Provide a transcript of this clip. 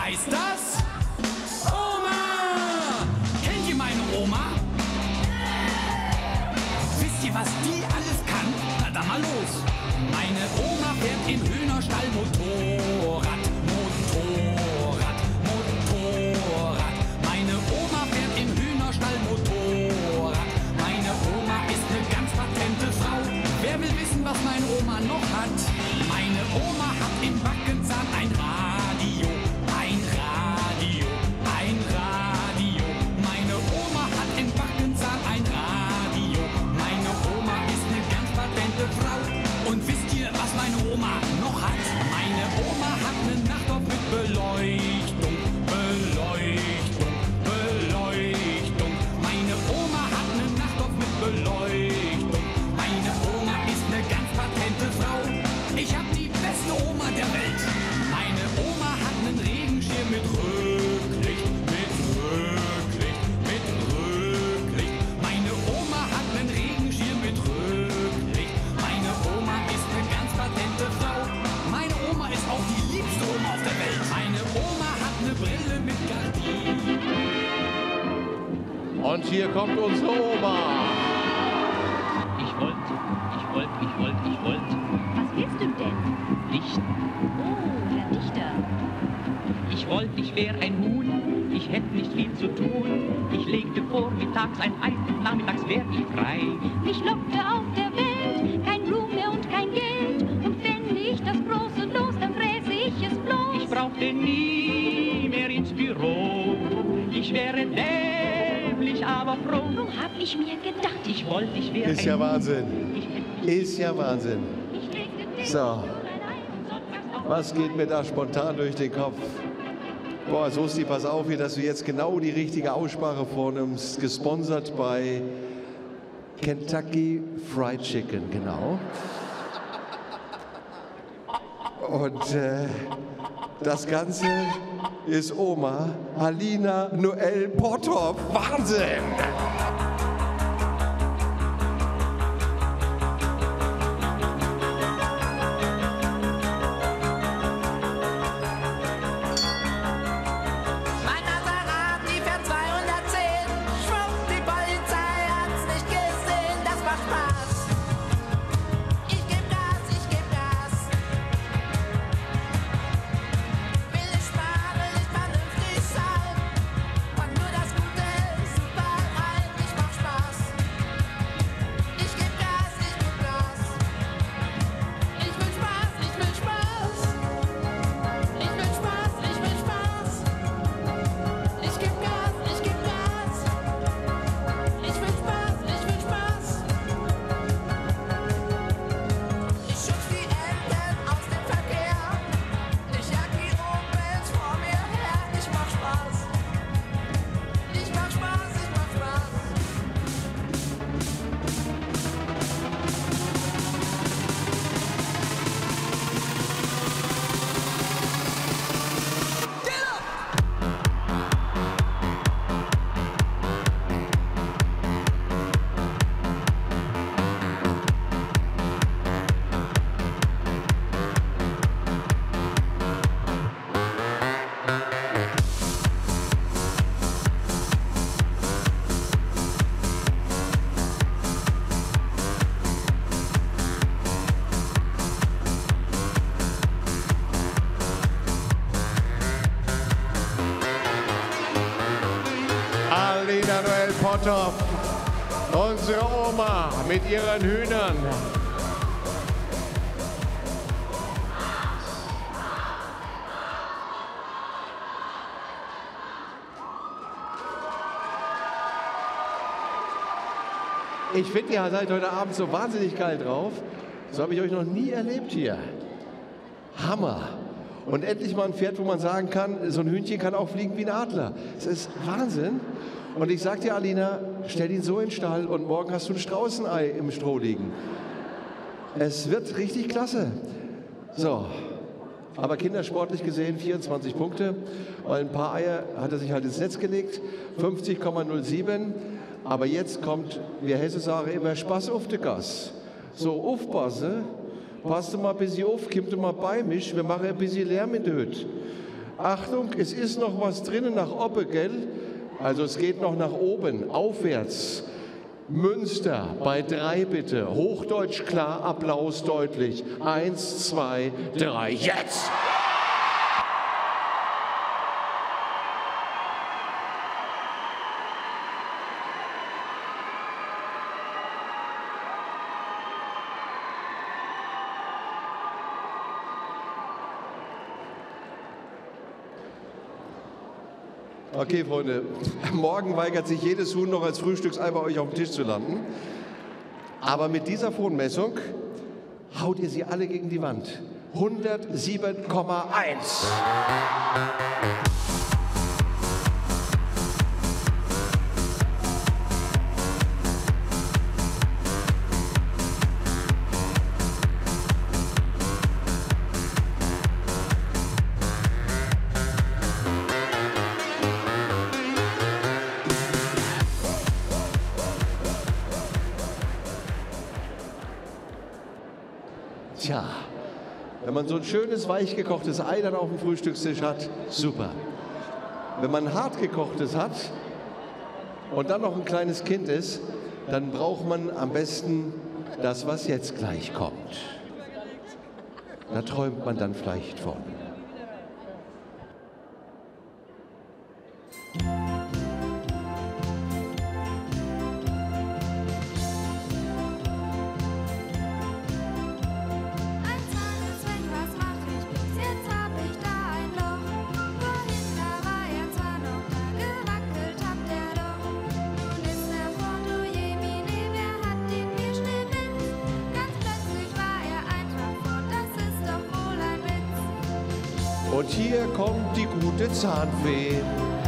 heißt das? Oma! Kennt ihr meine Oma? Wisst ihr, was die alles kann? Na dann mal los. Meine Oma fährt im Hühnerstall Motorrad. Motorrad, Motorrad. Meine Oma fährt im Hühnerstall Motorrad. Meine Oma ist eine ganz patente Frau. Wer will wissen, was meine Oma noch hat? Meine Oma hat im Backenzahn ein Radio. Ein Radio, ein Radio. Meine Oma hat im Backenzahn ein Radio. Meine Oma ist eine ganz patente Frau. Und wisst ihr, was meine Oma noch hat? Meine Oma hat eine Nachttorf mit Beleuchtung. Beleuchtung, Beleuchtung. Meine Oma hat eine Nachttorf mit Beleuchtung. Meine Oma ist eine ganz patente Frau. Ich hab die beste Oma der Welt. Meine Oma hat einen Regenschirm mit Rücklicht. Mit Rücklicht, mit Rücklicht. Meine Oma hat einen Regenschirm mit Rücklicht. Meine Oma ist eine ganz patente Frau. Meine Oma ist auch die liebste Oma auf der Welt. Meine Oma hat eine Brille mit Gardinen. Und hier kommt unsere Oma. Ich wollte. Was willst du denn? Dichten. Oh, der Dichter. Ich wollte, ich wär ein Huhn, ich hätte nicht viel zu tun. Ich legte vormittags ein Ei, nachmittags wär ich frei. Mich lockte auf der Welt kein Ruhm mehr und kein Geld. Und fände ich das große Los, dann fräse ich es bloß. Ich brauchte nie mehr ins Büro. Ich wäre dämlich, aber froh. So hab ich mir gedacht. Ich wollte, ich wär Ist ein ja Huhn. Wahnsinn. Ist ja Wahnsinn. So, was geht mir da spontan durch den Kopf? Boah, Sosti, pass auf hier, dass du jetzt genau die richtige Aussprache vornimmst. Gesponsert bei Kentucky Fried Chicken, genau. Und das Ganze ist Oma Alina Noel Potthoff. Wahnsinn! Mein Maserati fährt 210. Schwupp, die Polizei hat's nicht gesehen. Das macht Spaß. Ich geb Gas, ich geb Gas. Will ich sparen, nicht vernünftig sein. Und nur das Gute ist überall rein. Ich mach Spaß. Ich geb Gas, ich geb Gas. Ich will Spaß, ich will Spaß. Ich will Spaß, ich will Spaß. Ich geb Gas, ich geb Gas. Ich will Spaß, ich will Spaß. Ich schubs die Enten aus dem Verkehr. Ich jag die Opels vor mir her. Ich mach Spaß. Ich mach Spaß, ich mach Spaß. Alina Noel Potthoff, unsere Oma mit ihren Hühnern. Ich finde, ihr seid heute Abend so wahnsinnig geil drauf. So habe ich euch noch nie erlebt hier. Hammer. Und endlich mal ein Pferd, wo man sagen kann, so ein Hühnchen kann auch fliegen wie ein Adler. Es ist Wahnsinn. Und ich sag dir, Alina, stell ihn so in den Stall und morgen hast du ein Straußenei im Stroh liegen. Es wird richtig klasse. So, aber kindersportlich gesehen 24 Punkte, weil ein paar Eier hat er sich halt ins Netz gelegt, 50,07. Aber jetzt kommt, wie Hesse sagen, immer Spaß auf den Gas. So, aufpassen, passt mal ein bisschen auf, kommt mal bei mich, wir machen ein bisschen Lärm in der Hütte. Achtung, es ist noch was drinnen nach Oppe, gell? Also es geht noch nach oben, aufwärts. Münster bei 3 bitte. Hochdeutsch klar, Applaus deutlich. 1, 2, 3, jetzt! Okay, Freunde, morgen weigert sich jedes Huhn noch als Frühstücksei bei euch auf dem Tisch zu landen. Aber mit dieser Fohnmessung haut ihr sie alle gegen die Wand. 107,1. Tja, wenn man so ein schönes, weich gekochtes Ei dann auf dem Frühstückstisch hat, super. Wenn man hart gekochtes hat und dann noch ein kleines Kind ist, dann braucht man am besten das, was jetzt gleich kommt. Da träumt man dann vielleicht von. Und hier kommt die gute Zahnfee.